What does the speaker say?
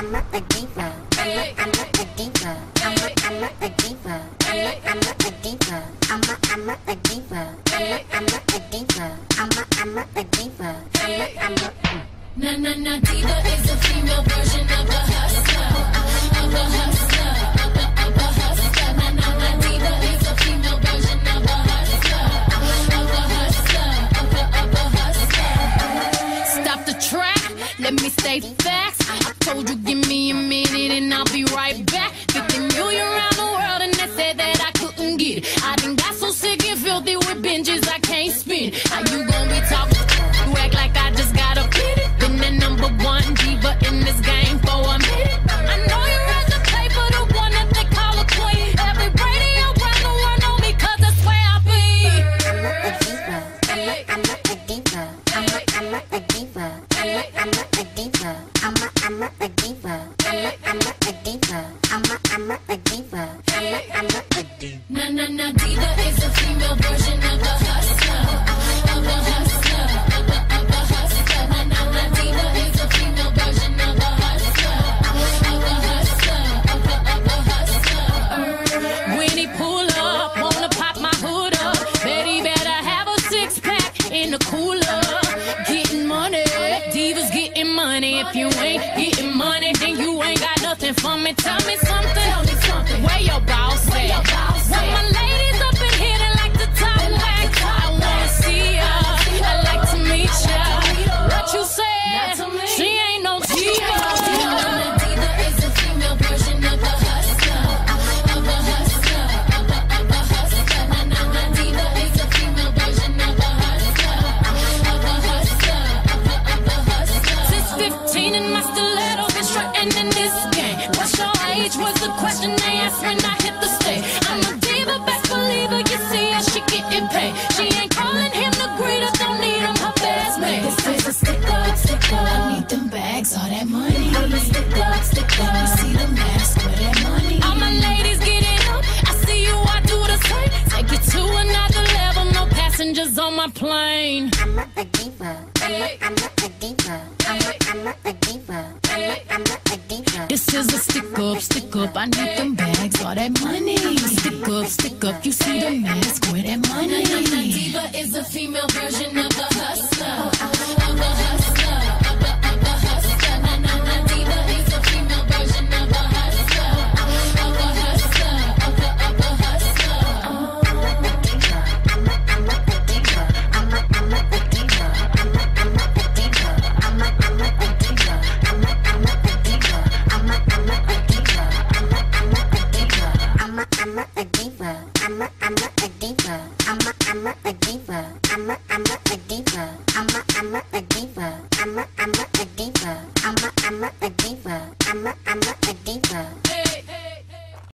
I'm a diva. I'm a diva. I'm a diva. I'm a diva. I'm a diva. I'm a diva. I'm a diva. Na diva is a female version of a hustler, of a hustler, of a hustler. Na diva is a female version of a hustler, of a hustler, of a hustler. Stop the track, let me state facts. I told you give me a minute and I'll be right back. 50 million around the world and they said that I couldn't get it. I done got so sick and filthy with binges I can't spin. How you gon' be talking? You act like I just got a pity. Been the number one diva in this game for a minute. I know you read the paper, the one that they call a queen. Every radio around the world know me 'cause that's where I be. I'm a diva. I'm a diva. I'm a diva. I'm a diva. I'm a diva. I'm a diva. I'm a diva. Na diva is a female version of a hustler, of a hustler, of a hustler. Na diva is a female version of a hustler, of a hustler, of a hustler. When he pull up, wanna pop my hood up. Betty better have a 6-pack in the cooler. Getting money, divas getting money. If you ain't getting money, then you ain't got nothing for me. Tell me something. Where your boss at? Well, my ladies up in here that like to talk back. I wanna see ya. I like to meet ya. What you said? She ain't no diva. Na diva is a female version of a hustler, of a hustler, of a hustler. Na diva is a female version of a hustler, of a hustler, of a hustler. Since 15 in my stiletto, been strutting in this game. What's your age? Was the question they asked when I hit the stage. I'm a diva, best believer. You see how she getting paid. She ain't calling him the greeter, don't need him her best mate. This is a stick up, stick up. I need them bags, all that money. I'm a stick up, stick up. You see the mask, where that money. All my ladies get it up. I see you, I do the same. Take it to another level, no passengers on my plane. I'm a diva. I'm a diva. I'm a diva. I'm a diva. This is a stick up, stick up. I need them bags, all that money. Stick up. You see the mask, where that money. Na diva is a female version of a hustler, of a hustler.